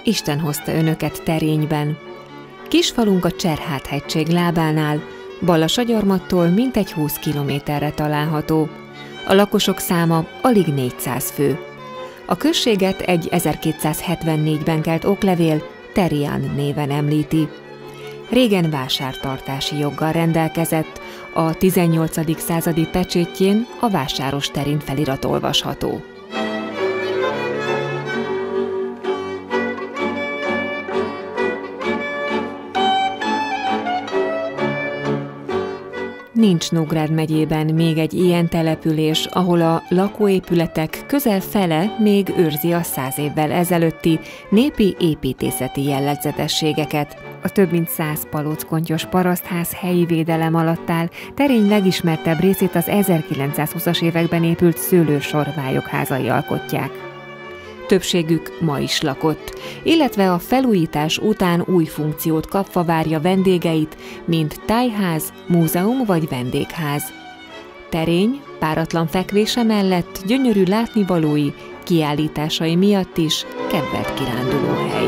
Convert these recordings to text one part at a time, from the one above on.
Isten hozta önöket Terényben. Kisfalunk a Cserháthegység lábánál, Balassagyarmattól mintegy 20 kilométerre található. A lakosok száma alig 400 fő. A községet egy 1274-ben kelt oklevél Terián néven említi. Régen vásártartási joggal rendelkezett, a 18. századi pecsétjén a vásáros Terén felirat olvasható. Nincs Nógrád megyében még egy ilyen település, ahol a lakóépületek közel fele még őrzi a 100 évvel ezelőtti népi építészeti jellegzetességeket. A több mint 100 palockkontyos parasztház helyi védelem alatt áll, Terény legismertebb részét az 1920-as években épült szőlősorvályokházai alkotják. Többségük ma is lakott, illetve a felújítás után új funkciót kapva várja vendégeit, mint tájház, múzeum vagy vendégház. Terény páratlan fekvése mellett gyönyörű látnivalói, kiállításai miatt is kedvelt kirándulóhely.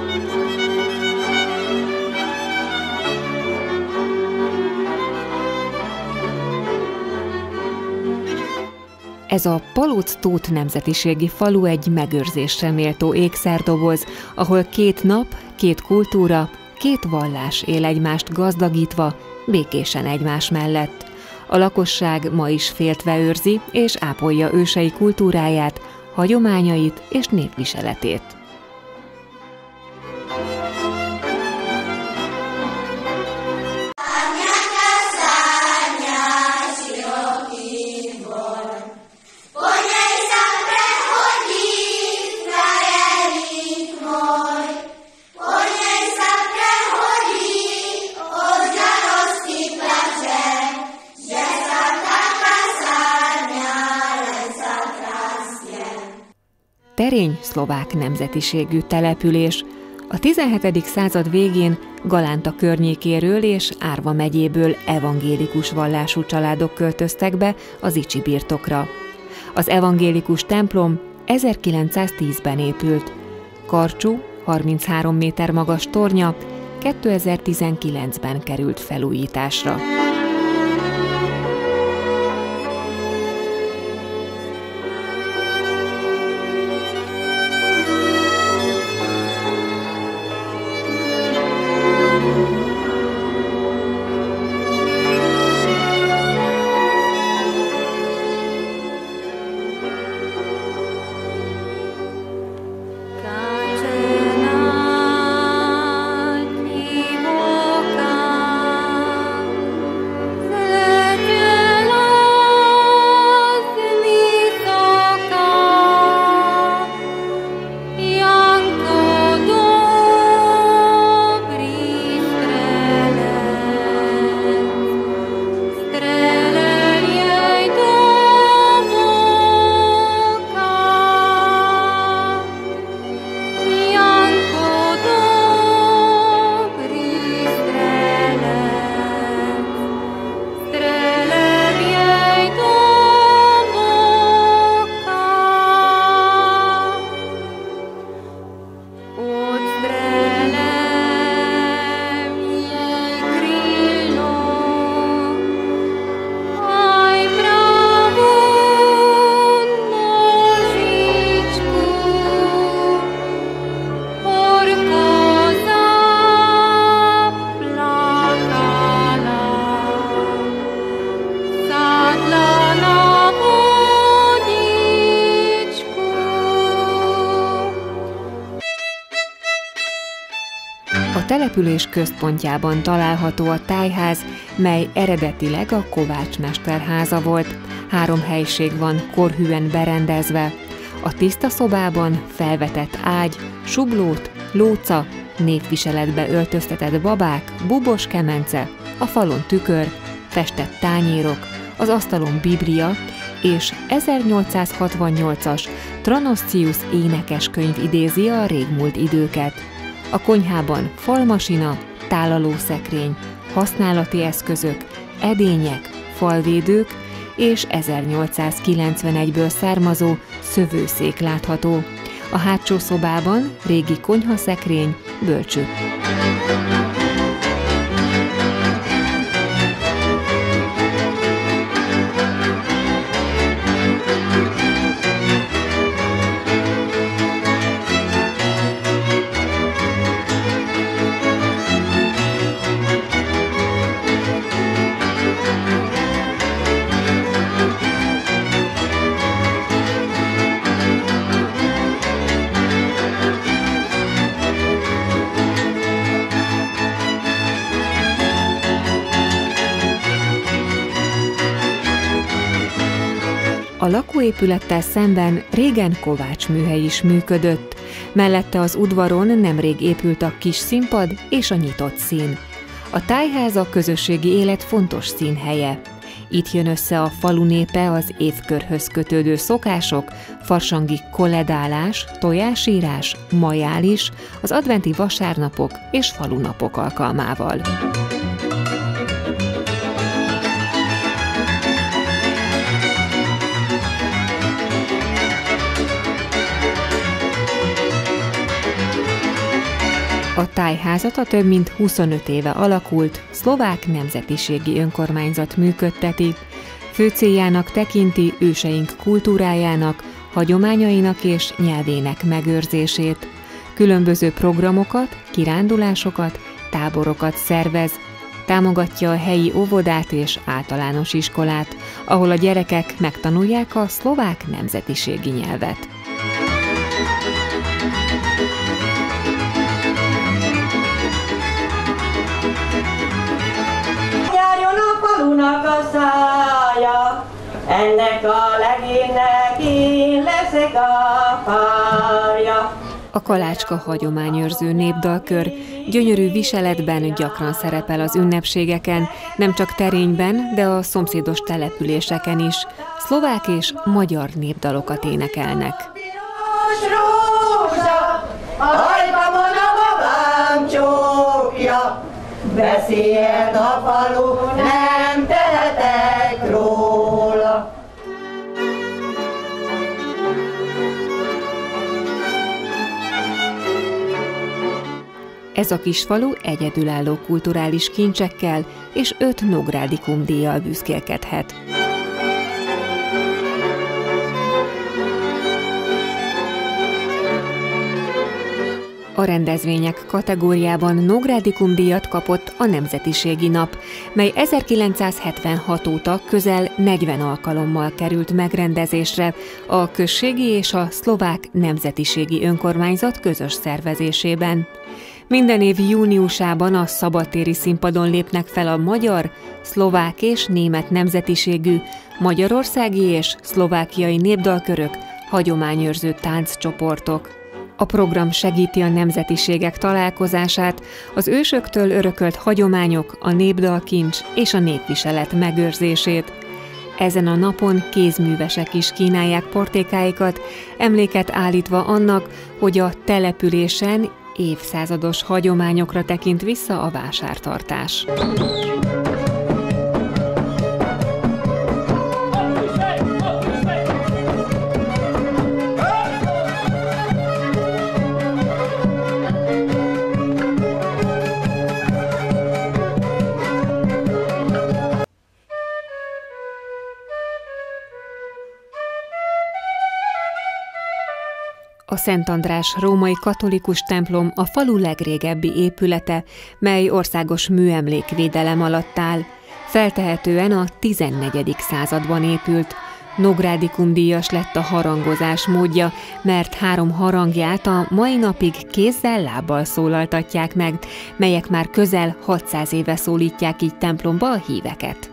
Ez a Palóc-tót nemzetiségi falu egy megőrzésre méltó ékszerdoboz, ahol 2 nap, 2 kultúra, 2 vallás él egymást gazdagítva, békésen egymás mellett. A lakosság ma is féltve őrzi és ápolja ősei kultúráját, hagyományait és népviseletét. Terény szlovák nemzetiségű település. A 17. század végén Galánta környékéről és Árva megyéből evangélikus vallású családok költöztek be az Icsi birtokra. Az evangélikus templom 1910-ben épült. Karcsú, 33 méter magas tornya 2019-ben került felújításra. A település központjában található a tájház, mely eredetileg a kovácsmester háza volt. 3 helység van korhűen berendezve. A tiszta szobában felvetett ágy, sublót, lóca, népviseletbe öltöztetett babák, bubos kemence, a falon tükör, festett tányérok, az asztalon biblia és 1868-as Tranoscius énekeskönyv idézi a régmúlt időket. A konyhában falmasina, tálalószekrény, használati eszközök, edények, falvédők és 1891-ből származó szövőszék látható. A hátsó szobában régi konyhaszekrény, bölcső. A lakóépülettel szemben régen kovácsműhely is működött, mellette az udvaron nemrég épült a kis színpad és a nyitott szín. A tájház a közösségi élet fontos színhelye. Itt jön össze a falu népe az évkörhöz kötődő szokások, farsangi koledálás, tojásírás, majális, az adventi vasárnapok és falunapok alkalmával. A tájházat a több mint 25 éve alakult szlovák nemzetiségi önkormányzat működteti. Fő céljának tekinti őseink kultúrájának, hagyományainak és nyelvének megőrzését. Különböző programokat, kirándulásokat, táborokat szervez, támogatja a helyi óvodát és általános iskolát, ahol a gyerekek megtanulják a szlovák nemzetiségi nyelvet. A szája, ennek a legénynek én leszek a párja. A kalácska hagyományőrző népdalkör gyönyörű viseletben gyakran szerepel az ünnepségeken, nem csak Terényben, de a szomszédos településeken is. Szlovák és magyar népdalokat énekelnek. Beszélt a falu, nem tehetek róla. Ez a kis falu egyedülálló kulturális kincsekkel és 5 Nógrádikum-díjjal büszkélkedhet. A rendezvények kategóriában Nógrádikum-díjat kapott a Nemzetiségi Nap, mely 1976 óta közel 40 alkalommal került megrendezésre a községi és a szlovák nemzetiségi önkormányzat közös szervezésében. Minden év júniusában a szabadtéri színpadon lépnek fel a magyar, szlovák és német nemzetiségű, magyarországi és szlovákiai népdalkörök, hagyományőrző tánccsoportok. A program segíti a nemzetiségek találkozását, az ősöktől örökölt hagyományok, a népdalkincs és a népviselet megőrzését. Ezen a napon kézművesek is kínálják portékáikat, emléket állítva annak, hogy a településen évszázados hagyományokra tekint vissza a vásártartás. A Szent András római katolikus templom a falu legrégebbi épülete, mely országos műemlékvédelem alatt áll. Feltehetően a 14. században épült. Nógrádikum-díjas lett a harangozás módja, mert 3 harangját a mai napig kézzel-lábbal szólaltatják meg, melyek már közel 600 éve szólítják így templomba a híveket.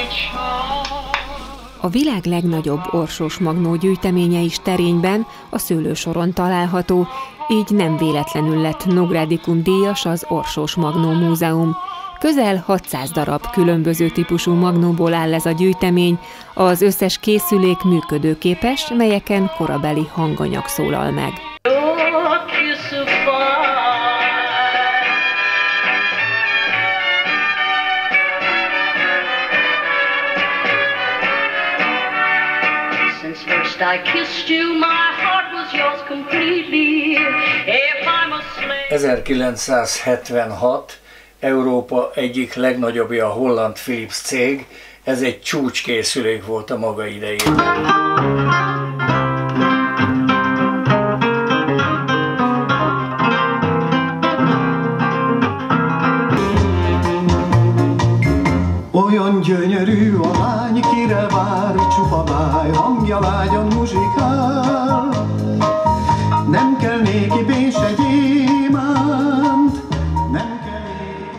A világ legnagyobb orsós magnó gyűjteménye is Terényben, a Szőlősoron található, így nem véletlenül lett Nógrádikum díjas az Orsós Magnó Múzeum. Közel 600 darab különböző típusú magnóból áll ez a gyűjtemény, az összes készülék működőképes, melyeken korabeli hanganyag szólal meg. I kissed you, my heart was yours completely. If I'm a slave... 1976, Európa egyik legnagyobbja a holland Philips cég, ez egy csúcskészülék volt a maga idején. Olyan gyönyörű a lány, kire vár csupa báj, hangja lágyan muzsikál. Nem kell néki bén se gyémánt, nem kell néki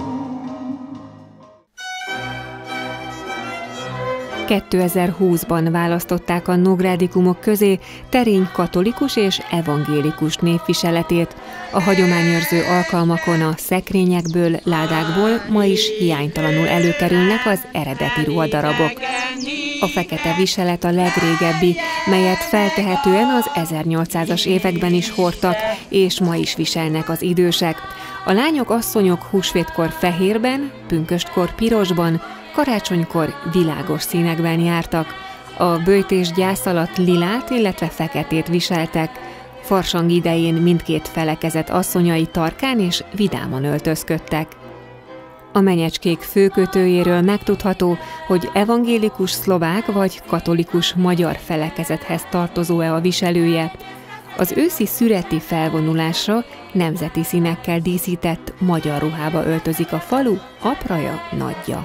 osztagom. 2020-ban választották a Nógrádikumok közé Terény katolikus és evangélikus népviseletét. A hagyományőrző alkalmakon a szekrényekből, ládákból ma is hiánytalanul előkerülnek az eredeti ruhadarabok. A fekete viselet a legrégebbi, melyet feltehetően az 1800-as években is hordtak, és ma is viselnek az idősek. A lányok, asszonyok húsvétkor fehérben, pünköstkor pirosban, karácsonykor világos színekben jártak. A böjtés gyász alatt lilát, illetve feketét viseltek. Farsang idején mindkét felekezet asszonyai tarkán és vidáman öltözködtek. A menyecskék főkötőjéről megtudható, hogy evangélikus szlovák vagy katolikus magyar felekezethez tartozó-e a viselője. Az őszi szüreti felvonulásra nemzeti színekkel díszített magyar ruhába öltözik a falu apraja, nagyja.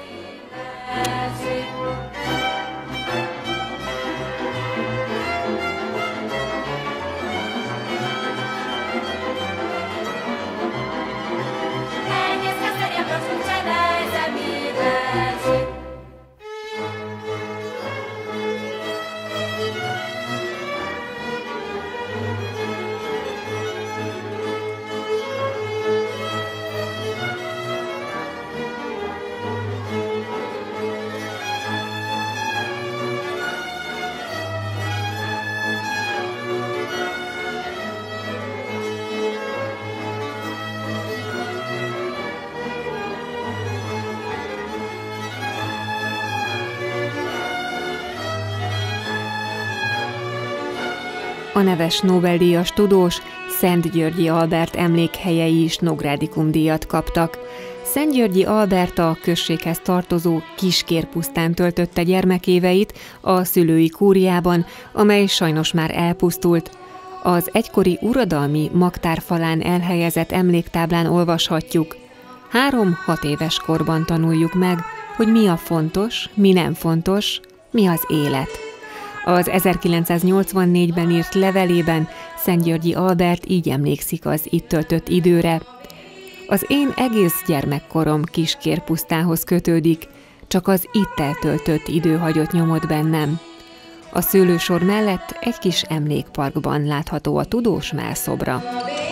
A neves Nobel-díjas tudós Szentgyörgyi Albert emlékhelyei is Nógrádikum-díjat kaptak. Szentgyörgyi Albert a községhez tartozó Kiskérpusztán töltötte gyermekéveit a szülői kúriában, amely sajnos már elpusztult. Az egykori uradalmi magtárfalán elhelyezett emléktáblán olvashatjuk: 3-6 éves korban tanuljuk meg, hogy mi a fontos, mi nem fontos, mi az élet. Az 1984-ben írt levelében Szentgyörgyi Albert így emlékszik az itt töltött időre. Az én egész gyermekkorom Kiskérpusztához kötődik, csak az itt eltöltött idő hagyott nyomot bennem. A Szőlősor mellett egy kis emlékparkban látható a tudós mellszobra.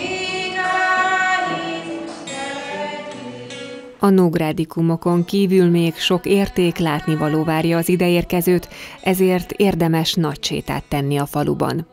A Nógrádikumokon kívül még sok érték, látnivaló várja az ideérkezőt, ezért érdemes nagy sétát tenni a faluban.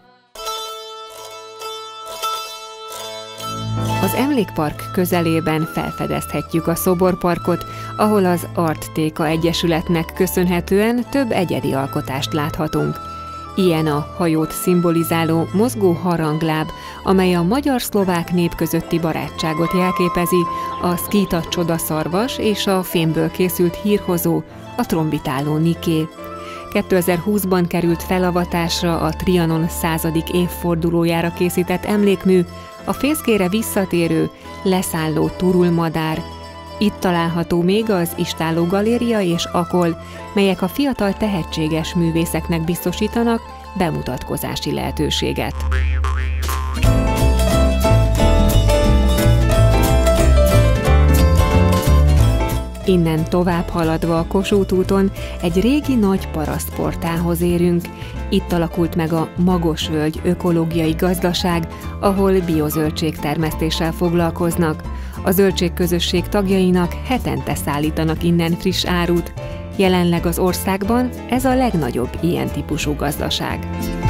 Az emlékpark közelében felfedezhetjük a szoborparkot, ahol az Arttéka Egyesületnek köszönhetően több egyedi alkotást láthatunk. Ilyen a hajót szimbolizáló mozgó harangláb, amely a magyar-szlovák nép közötti barátságot jelképezi, a szkíta csodaszarvas és a fémből készült hírhozó, a trombitáló Niké. 2020-ban került felavatásra a Trianon 100. évfordulójára készített emlékmű, a fészkére visszatérő, leszálló turulmadár. Itt található még az Istálló Galéria és Akol, melyek a fiatal tehetséges művészeknek biztosítanak bemutatkozási lehetőséget. Innen tovább haladva a Kossuth úton egy régi nagy parasztportálhoz érünk. Itt alakult meg a Magosvölgy ökológiai gazdaság, ahol biozöldségtermesztéssel foglalkoznak. A zöldségközösség tagjainak hetente szállítanak innen friss árut. Jelenleg az országban ez a legnagyobb ilyen típusú gazdaság.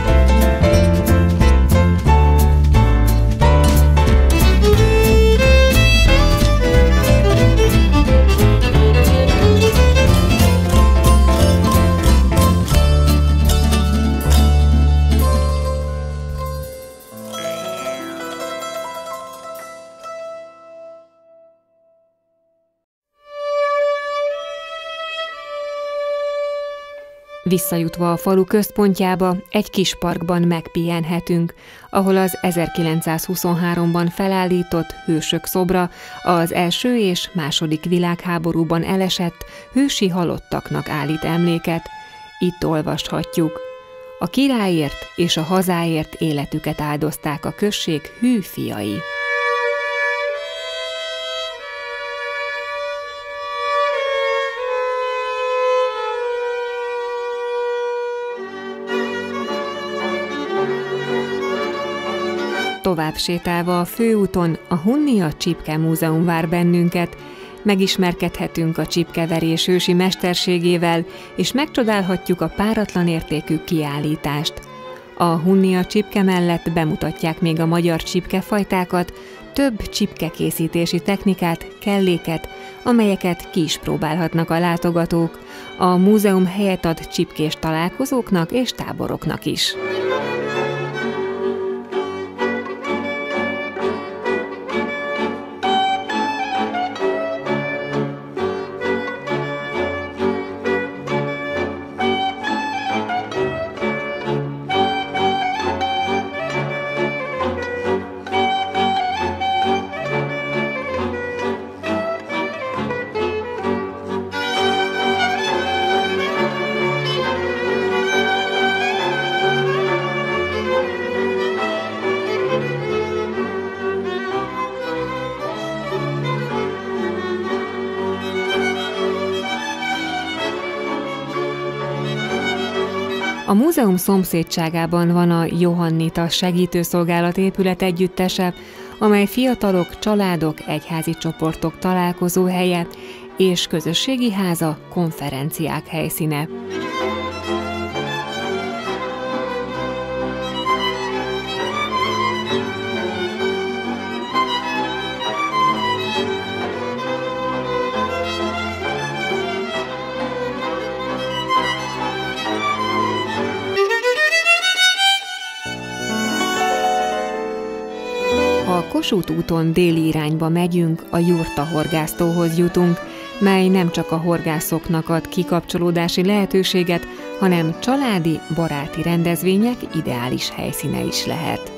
Visszajutva a falu központjába, egy kis parkban megpihenhetünk, ahol az 1923-ban felállított hősök szobra az első és második világháborúban elesett hősi halottaknak állít emléket. Itt olvashatjuk: a királyért és a hazáért életüket áldozták a község hű fiai. Tovább sétálva a főúton a Hunnia Csipke Múzeum vár bennünket, megismerkedhetünk a csipkeverés ősi mesterségével, és megcsodálhatjuk a páratlan értékű kiállítást. A Hunnia csipke mellett bemutatják még a magyar csipkefajtákat, több csipkekészítési technikát, kelléket, amelyeket ki is próbálhatnak a látogatók. A múzeum helyet ad csipkés találkozóknak és táboroknak is. A múzeum szomszédságában van a Johannita segítőszolgálat épület együttese, amely fiatalok, családok, egyházi csoportok találkozóhelye és közösségi háza, konferenciák helyszíne. Ha Kossuth úton déli irányba megyünk, a Jurta horgásztóhoz jutunk, mely nem csak a horgászoknak ad kikapcsolódási lehetőséget, hanem családi, baráti rendezvények ideális helyszíne is lehet.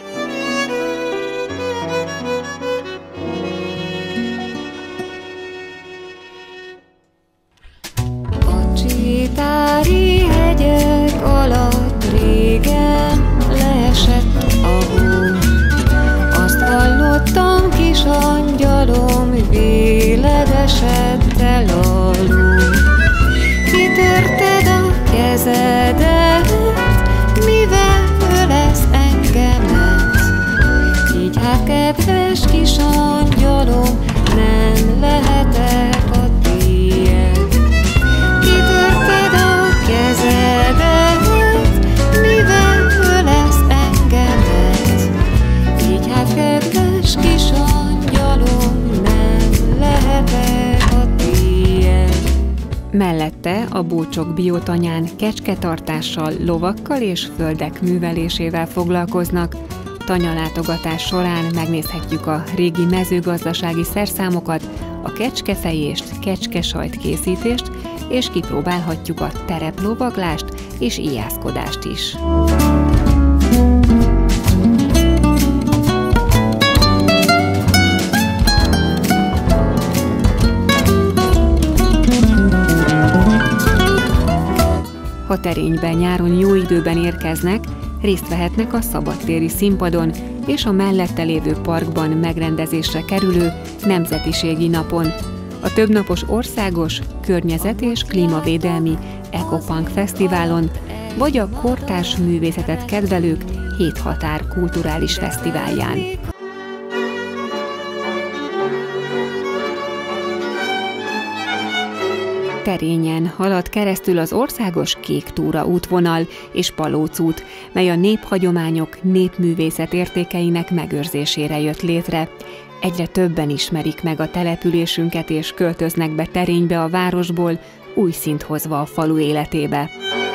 A Csitári hegyek alatt régen leesett a hó. Azt hallottam, kis angyalom, véled esett el alul. Kitörted a kezedet, mivel ölesz engemet. Így hát, kedves kis angyalom, nem lehetek a tiéd. Kitörted a kezedet, mivel ölesz engemet. Így hát, kedves kis angyalom, nem lehetek a tiéd. Mellette a Búcsok biotanyán kecsketartással, lovakkal és földek művelésével foglalkoznak. Tanyalátogatás során megnézhetjük a régi mezőgazdasági szerszámokat, a kecskefejést, kecskesajt készítést, és kipróbálhatjuk a tereplovaglást és ijászkodást is. Ha Terénybe nyáron jó időben érkeznek, részt vehetnek a szabadtéri színpadon és a mellette lévő parkban megrendezésre kerülő Nemzetiségi napon. a többnapos országos környezet- és klímavédelmi Ecopunk Fesztiválon, vagy a kortárs művészetet kedvelők Héthatár kulturális fesztiválján. Terényen halad keresztül az országos Kék Túra útvonal és Palóc út, mely a néphagyományok, népművészet értékeinek megőrzésére jött létre. Egyre többen ismerik meg a településünket és költöznek be Terénybe a városból, új szint hozva a falu életébe.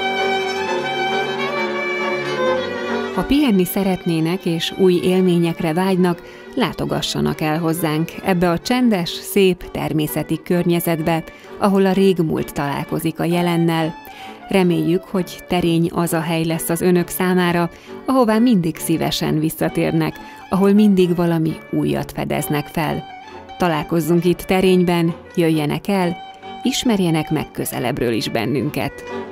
Ha pihenni szeretnének és új élményekre vágynak, látogassanak el hozzánk ebbe a csendes, szép természeti környezetbe, ahol a régmúlt találkozik a jelennel. Reméljük, hogy Terény az a hely lesz az önök számára, ahová mindig szívesen visszatérnek, ahol mindig valami újat fedeznek fel. Találkozzunk itt Terényben, jöjjenek el, ismerjenek meg közelebbről is bennünket.